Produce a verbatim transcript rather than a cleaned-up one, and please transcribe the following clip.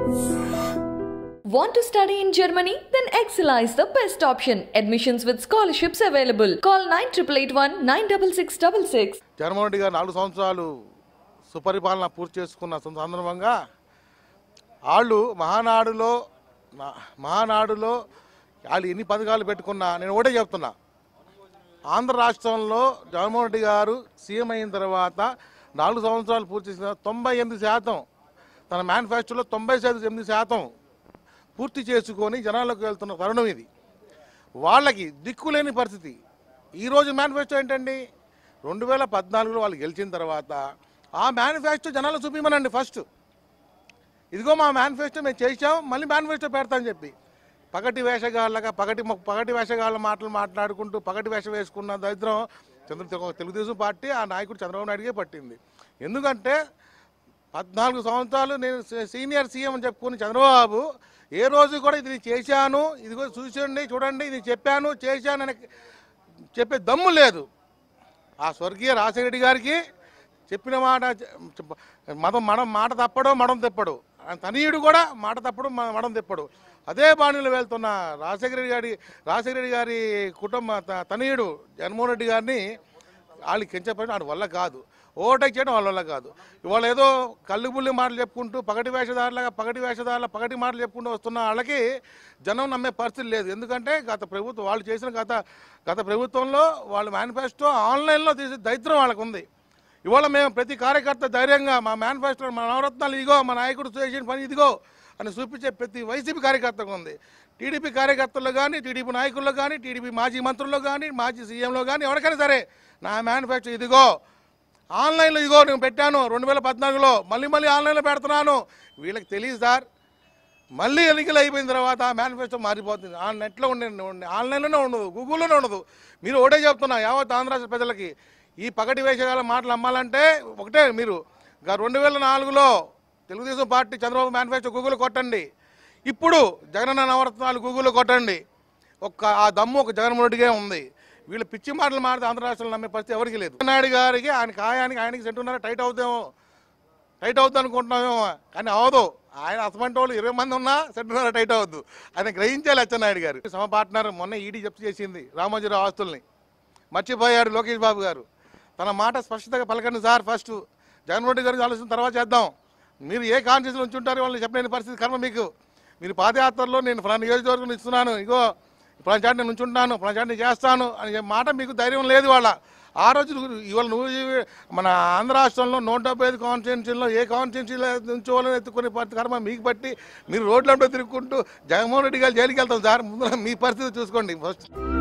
Want to study in Germany? Then Excella is the best option. Admissions with scholarships available. Call nine eight eight one nine six six six six. Jaganmohan గారు నాలుగు సంవత్సరాలు సుపరిపాలన పూర్తి చేసుకున్న సందర్భంగా వాళ్ళు మహానాడులో మహానాడులో వాళ్ళు ఎన్ని పథకాలు పెట్టుకున్నా నేను ఒకటే చెప్తున్నా, ఆంధ్ర రాష్ట్రంలో జగన్మోహన్ రెడ్డి గారు సీఎం అయిన తర్వాత నాలుగు సంవత్సరాలు పూర్తి చేసిన తొంభై ఎనిమిది శాతం తన మేనిఫెస్టోలో తొంభై ఎనిమిది శాతం పూర్తి చేసుకొని జనాలకు వెళ్తున్న తరుణం ఇది. వాళ్ళకి దిక్కులేని పరిస్థితి. ఈరోజు మేనిఫెస్టో ఏంటండి, రెండు వేల పద్నాలుగులో వాళ్ళు గెలిచిన తర్వాత ఆ మేనిఫెస్టో జనాలు చూపించమనండి. ఫస్ట్ ఇదిగో మా మేనిఫెస్టో మేము చేసాం, మళ్ళీ మేనిఫెస్టో పెడతామని చెప్పి పగటి వేషగాళ్ళగా పగటి పగటి వేషగాళ్ళ మాటలు మాట్లాడుకుంటూ పగటి వేషం వేసుకున్న దరిద్రం చంద్ర తెలుగుదేశం పార్టీ ఆ నాయకుడు చంద్రబాబు నాయుడుకే పట్టింది. ఎందుకంటే పద్నాలుగు సంవత్సరాలు నేను సీనియర్ సీఎం అని చెప్పుకుని చంద్రబాబు ఏ రోజు కూడా ఇది చేశాను, ఇదిగో చూసండి చూడండి ఇది చెప్పాను చేశాను అని చెప్పే దమ్ము లేదు. ఆ స్వర్గీయ రాజశేఖర రెడ్డి గారికి చెప్పిన మాట మతం మనం మాట తప్పడు మడం తెప్పడు, తనయుడు కూడా మాట తప్పడు మడం తెప్పడు. అదే బాణీలో వెళ్తున్న రాజశేఖర రెడ్డి గారి రాజశేఖర రెడ్డి గారి కుటుంబ తనయుడు జగన్మోహన్ రెడ్డి గారిని వాళ్ళు కించపడి వాడి వల్ల కాదు, ఓవర్టేక్ చేయడం వాళ్ళ వల్ల కాదు. ఇవాళ ఏదో కళ్ళు బుల్లి మాటలు చెప్పుకుంటూ పగటి వేషధారులుగా పగటి వేషధారుల పగటి మాటలు చెప్పుకుంటూ వస్తున్న వాళ్ళకి జనం నమ్మే పరిస్థితి లేదు. ఎందుకంటే గత ప్రభుత్వం వాళ్ళు చేసిన గత గత ప్రభుత్వంలో వాళ్ళ మేనిఫెస్టో ఆన్లైన్లో తీసి దరిద్రం వాళ్ళకు ఉంది. ఇవాళ మేము ప్రతి కార్యకర్త ధైర్యంగా మా మేనిఫెస్టో మా నవరత్నాలు ఇదిగో మా నాయకుడు చేసిన పని ఇదిగో అని చూపించే ప్రతి వైసీపీ కార్యకర్తకు ఉంది. టీడీపీ కార్యకర్తల్లో కానీ టీడీపీ నాయకుల్లో కానీ టీడీపీ మాజీ మంత్రుల్లో కానీ మాజీ సీఎంలో కానీ ఎవరికైనా సరే నా మేనిఫెస్టో ఇదిగో ఆన్లైన్లో ఇదిగో నేను పెట్టాను రెండు వేల పద్నాలుగులో మళ్ళీ మళ్ళీ ఆన్లైన్లో పెడుతున్నాను. వీళ్ళకి తెలియదు సార్, మళ్ళీ ఎన్నికలు అయిపోయిన తర్వాత ఆ మేనిఫెస్టో మారిపోతుంది. ఆ నెట్లో ఉండే ఆన్లైన్లోనే ఉండదు, గూగుల్లోనే ఉండదు. మీరు ఒకటే చెప్తున్నా యావత్ ఆంధ్ర ప్రజలకి, ఈ పగటి వేషగాల మాటలు అమ్మాలంటే ఒకటే, మీరు రెండు వేల నాలుగులో Telugu Desam party Chandrababu manifesto Google కొట్టండి, ఇప్పుడు జగనన్న నవరత్నాలు గూగుల్లో కొట్టండి. ఒక్క ఆ దమ్ము ఒక జగన్మోహన్ రెడ్డిగా ఉంది. వీళ్ళు పిచ్చి మాటలు మాడితే ఆంధ్ర రాష్ట్రంలో నమ్మే పరిస్థితి ఎవరికి లేదు. నాయుడు గారికి ఆయన కాయానికి ఆయనకి సెంటున్నర టైట్ అవుతామో టైట్ అవుతుంది అనుకుంటున్నామేమో, కానీ అవదు. ఆయన అసమంటి వాళ్ళు ఇరవై మంది ఉన్నా సెంటున్నర టైట్ అవద్దు. ఆయన గ్రహించాలి అచ్చెన్నాయుడు గారు. సమ పార్ట్నర్ మొన్న ఈడీ జప్తు చేసింది రామోజీరావు ఆస్తుల్ని, మర్చిపోయాడు లోకేష్ బాబు గారు. తన మాట స్పష్టతగా పలకండి సార్. ఫస్ట్ జగన్మోహన్ రెడ్డి గారికి ఆలోచన తర్వాత చేద్దాం. మీరు ఏ కాన్షియస్లో ఉంచుంటారో వాళ్ళని చెప్పలేని పరిస్థితి కర్మ మీకు. మీరు పాదయాత్రలో నేను ఫలానా నియోజకవర్గం ఇస్తున్నాను, ఇగో ఫలానా చాటి నేను ఉంచుంటాను, ఫలానా చాటి చేస్తాను అని మాట మీకు ధైర్యం లేదు. వాళ్ళ ఆ రోజు ఇవాళ నువ్వు మన ఆంధ్ర రాష్ట్రంలో నూట డెబ్బై ఐదు కాన్స్టిట్యున్సీలో ఏ కాన్స్టిట్యున్సీలో ఉంచుకోవాలని ఎత్తుకునే కర్మ మీకు బట్టి మీరు రోడ్లంటూ తిరుగుకుంటూ జగన్మోహన్ రెడ్డి గారు జైలుకి వెళ్తాం సార్. ముందు మీ పరిస్థితి చూసుకోండి ఫస్ట్.